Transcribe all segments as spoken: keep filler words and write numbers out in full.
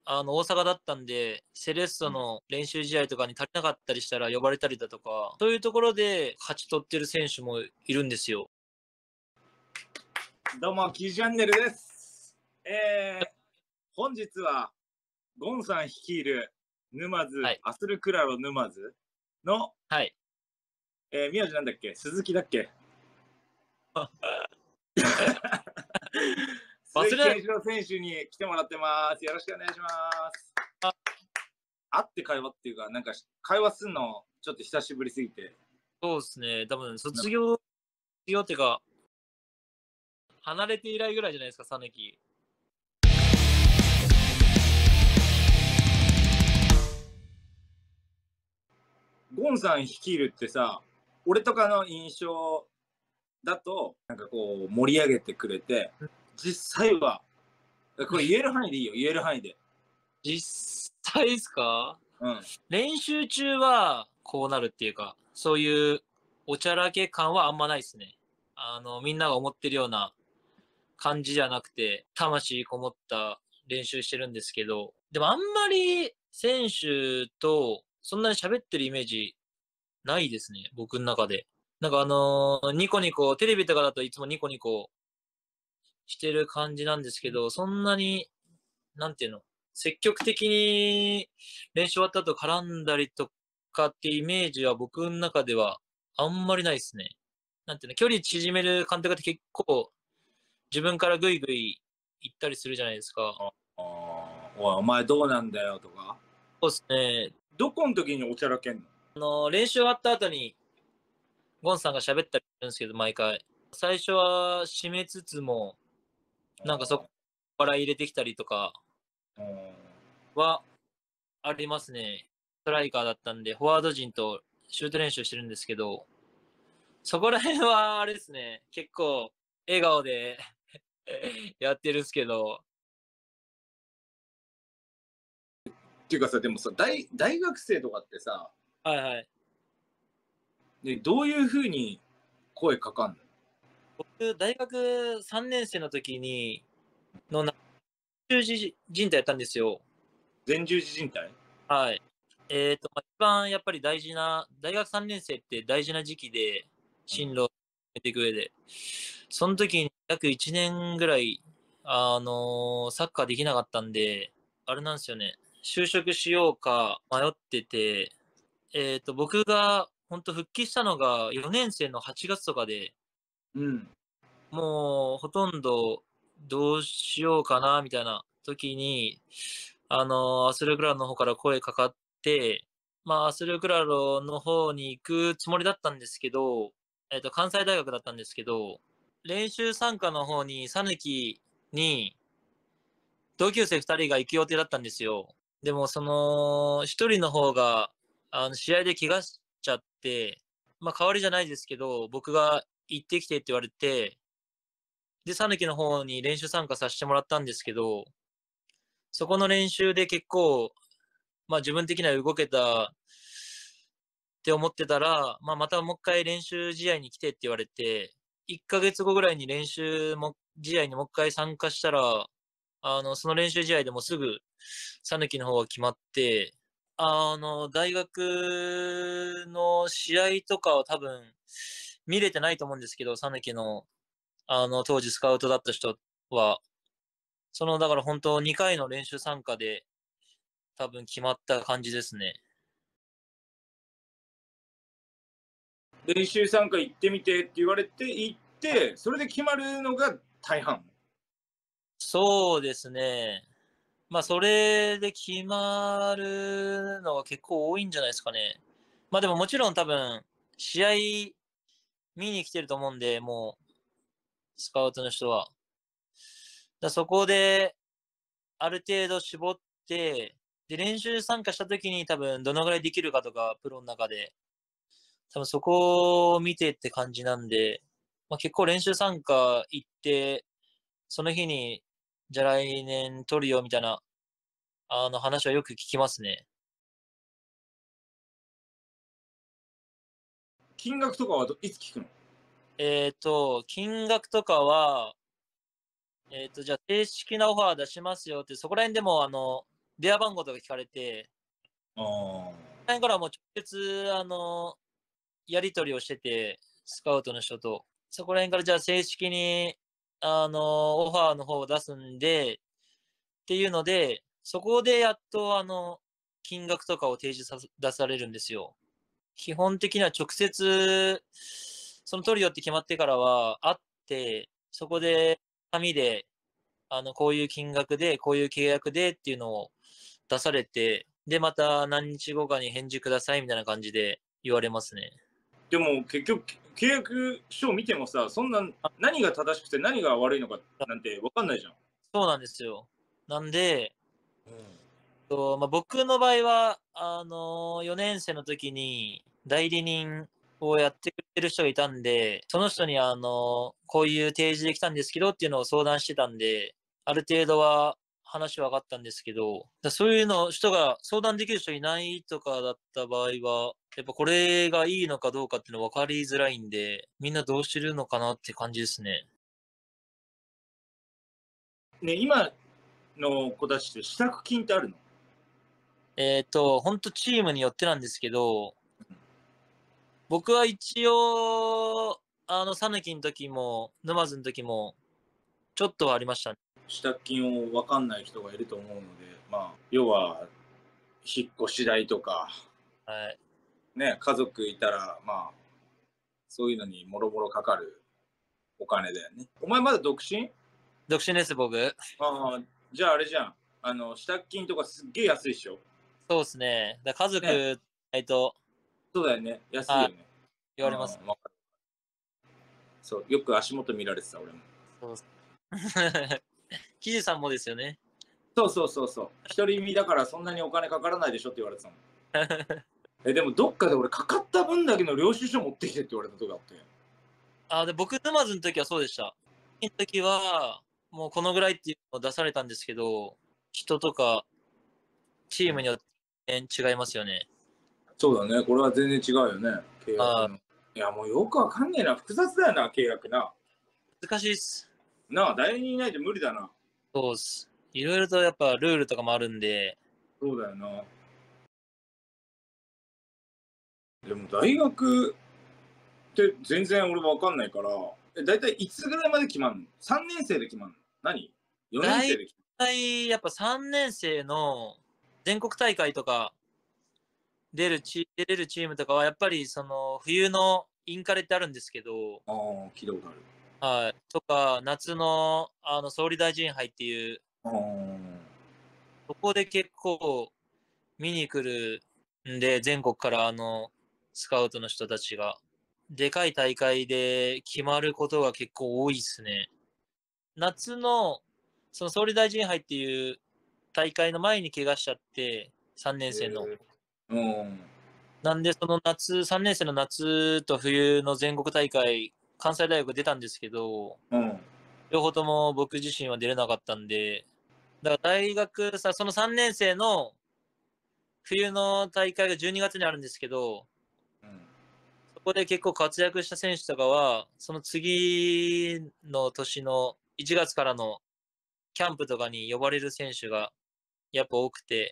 あの、大阪だったんで、セレッソの練習試合とかに足りなかったりしたら呼ばれたりだとか、そういうところで勝ち取ってる選手もいるんですよ。 どうも、キーチャンネルです。えー、本日は、ゴンさん率いる沼津、 はい。 アスルクラロ沼津の、 はい。 えー、名字なんだっけ、鈴木だっけ鈴木忘れ健志郎選手に来てもらってます。よろしくお願いします。会って会話っていうか、なんか会話すんのちょっと久しぶりすぎて。 そうですね。多分卒業、卒業っていうか、離れて以来ぐらいじゃないですか、さぬき。 ゴンさん率いるってさ、俺とかの印象だと、なんかこう盛り上げてくれて、実際は、これ言える範囲でいいよ、言える範囲で。 実際ですか？ うん。 練習中はこうなるっていうか、そういうおちゃらけ感はあんまないですね。あの、みんなが思ってるような感じじゃなくて、魂こもった練習してるんですけど、でもあんまり選手とそんなに喋ってるイメージないですね、僕の中で。なんかあのーニコニコ、テレビとかだといつもニコニコしてる感じなんですけど、そんなに、なんていうの、積極的に練習終わった後絡んだりとかってイメージは僕の中ではあんまりないですね。なんていうの、距離縮める監督って結構自分からぐいぐい行ったりするじゃないですか。 ああ、おい、お前どうなんだよとか。 そうですね。 どこの時におちゃらけんの？ あの、練習終わった後にゴンさんが喋ったりするんですけど、毎回。最初は締めつつも、なんかそこ笑い入れてきたりとかはありますね。ストライカーだったんで、フォワード陣とシュート練習してるんですけど、そこら辺はあれですね、結構笑顔でやってるんですけど。 っていうかさ、でもさ、大大学生とかってさ、 はいはい。 でどういうふうに声かかんの？ 僕、大学さんねん生の時に、の、中耳靭帯やったんですよ。 前十字靭帯？ はい。えっと、ま、一番やっぱり大事な、大学さんねん生って大事な時期で、進路を決めていく上で。その時に約いちねんぐらい、あの、サッカーできなかったんで、あれなんすよね、就職しようか迷ってて、えっと、僕がほんと復帰したのがよねん生のはちがつとかで、 うん。 もうほとんどどうしようかなみたいな時に、あの、アスルクラロの方から声かかって、まあ、アスルクラロの方に行くつもりだったんですけど、えっと、関西大学だったんですけど、練習参加の方にさぬきに同級生ふたりが行く予定だったんですよ。でもそのひとりの方が、あの、試合で怪我しちゃって、ま、代わりじゃないですけど、僕が行ってきてって言われて、で、さぬきの方に練習参加さしてもらったんですけど、そこの練習で結構、ま、自分的には動けたって思ってたら、ま、またもっかい練習試合に来てって言われて、いっかげつごぐらいに練習も試合にもっかい参加したら、あの、その練習試合でもすぐさぬきの方が決まって、あの、大学の試合とかは多分見れてないと思うんですけど、さぬきの、あの、当時スカウトだった人は。その、だから本当にかいの練習参加で、多分決まった感じですね。 練習参加行ってみてって言われて行って、それで決まるのが大半。 そうですね。ま、それで決まるのは結構多いんじゃないすかね。ま、でももちろん多分、試合見に来てると思うんで、もう、スカウトの人は。だ、そこで、ある程度絞って、で、練習参加した時に多分どのぐらいできるかとか、プロん中で、多分そこを見てって感じなんで、ま、結構練習参加行って、その日に、じゃ来年取るよみたいな、あの、話はよく聞きますね。 金額とかはどいつ聞くの？ えっと、金額とかはえっと、じゃ、正式なオファー出しますよって、そこら辺でもあの電話番号とか聞かれて、 ああ。 その辺からもう直接、あの、やり取りをしてて、スカウトの人と。そこら辺からじゃあ正式に、あの、オファーの方を出すんで、っていうので、そこでやっと、あの、金額とかを提示さす出されるんですよ。基本的には直接、そのトリオって決まってからは会って、そこで紙で、あの、こういう金額で、こういう契約でっていうのを出されて、で、また何日後かに返事くださいみたいな感じで言われますね。 でも結局、契約書を見てもさ、そんな何が正しくて何が悪いのかなんて分かんないじゃん。 そうなんですよ。なんで、 うん。 と、まあ、僕の場合は、あの、よねん生の時に代理人をやってくれてる人がいたんで、その人に、あの、こういう提示できたんですけどっていうのを相談してたんで、ある程度は話は分かったんですけど、だそういうの人が相談できる人いないとかだった場合は、やっぱこれがいいのかどうかっていうの分かりづらいんで、みんなどうしてるのかなって感じですね。 ね、今の子たちって支度金ってあるの？ えっと、ほんとチームによってなんですけど、僕は一応、あの、讃岐の時も、沼津の時も、ちょっとはありましたね。 支度金を分かんない人がいると思うので、まあ、要は引っ越し代とか、 はい。 ね、家族いたら、まあ、そういうのにもろもろかかるお金だよね。お前まだ独身？ 独身です、僕。 ああ、じゃああれじゃん。あの、支度金とかすっげえ安いっしょ？ そうですね。だ家ね、 族、えっと、 そうだよね。安いあ、 よね。うん、 言われます。 わかる。そう、よく足元見られてた、俺も。 そうっす。キジさんもですよね。 そうそうそうそう。独り身だからそんなにお金かからないでしょって言われてたもん。え、でもどっかで俺かかった分だけの領収書持ってきてって言われた時あって。 あ、で、僕、沼津の時はそうでした。の時は、もうこのぐらいっていうのを出されたんですけど、人とかチームによって違いますよね。 そうだね。これは全然違うよね。契約あの。いや、もうよくわかんねえな。複雑だよな、契約な。 難しいっす。 なあ、代理人いないと無理だな。 そうっす。いろいろとやっぱルールとかもあるんで、 そうだよな。でも大学って全然俺わかんないから、え、だいたいいつぐらいまで決まんの？ さん 年生で決まんの？何？ よ 年生大で決体やっぱさんねん生の全国大会とか出るチ出れるチームとかはやっぱりその冬のインカレってあるんですけど、 まんの？ああ、聞いたことある。 はい、とか夏のあの総理大臣杯っていう、 ああ。 そこで結構見に来るんで、全国からあのスカウトの人たちが。でかい大会で決まることが結構多いですね。夏のその総理大臣杯っていう大会の前に怪我しちゃって、さんねん生の。 へえ。うん。 なんで、その夏、さんねん生の夏と冬の全国大会、関西大学出たんですけど、 うん。 両方とも僕自身は出れなかったんで、だから大学さ、そのさんねん生の冬の大会がじゅうにがつにあるんですけど、 うん。 そこで結構活躍した選手とかは、その次の年のいちがつからのキャンプとかに呼ばれる選手がやっぱ多くて、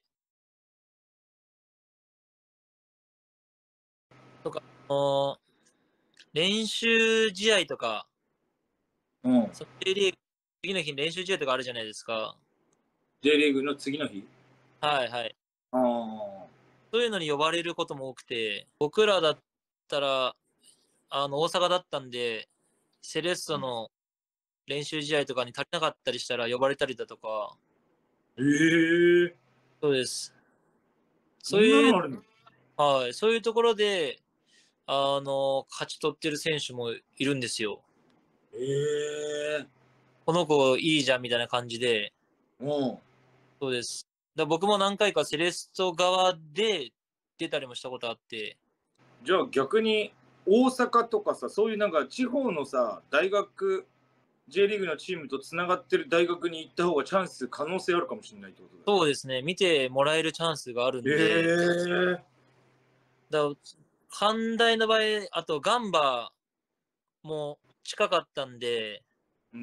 とか、あの練習試合とか、 うん。 その J リーグ、次の日に練習試合とかあるじゃないですか。 J リーグの次の日？ はいはい。 ああ。 そういうのに呼ばれることも多くて、僕らだったら、あの、大阪だったんで、セレッソうん。 の練習試合とかに足りなかったりしたら呼ばれたりだとか、 ええ、 そうです。 そんなそういう、 のあるの？ はい、そういうところで、あの、勝ち取ってる選手もいるんですよ。 ええ。 この子いいじゃんみたいな感じで、 うん。 そうです。だ僕も何回かセレッソ側で出たりもしたことあって、 じゃあ逆に大阪とかさ、そういうなんか地方のさ、大学、J リーグのチームとつながってる大学に行った方がチャンス、可能性あるかもしれないってことだよそうですね、見てもらえるチャンスがあるね。 んで、 ええ。 だ関大の場合、あとガンバも近かったんで、 うん。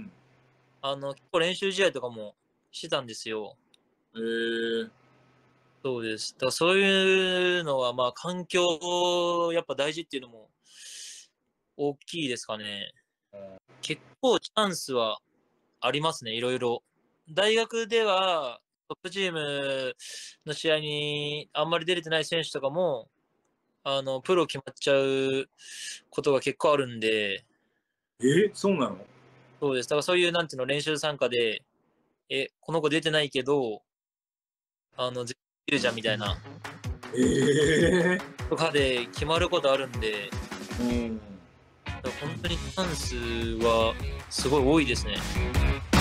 あの、結構練習試合とかもしてたんですよ。 ええ。 そうです。だからそういうのは、まあ、環境やっぱ大事っていうのも大きいですかね。結構チャンスはありますね、いろいろ。大学ではトップチームの試合にあんまり出れてない選手とかも、あの、プロ決まっちゃうことが結構あるんで、 え、そうなの？ そうです。だからそういうなんていうの、練習参加で、え、この子出てないけど、あの、絶対いるじゃんみたいな、 ええ。 とかで決まることあるんで、 うん。 だから本当にチャンスはすごい多いですね。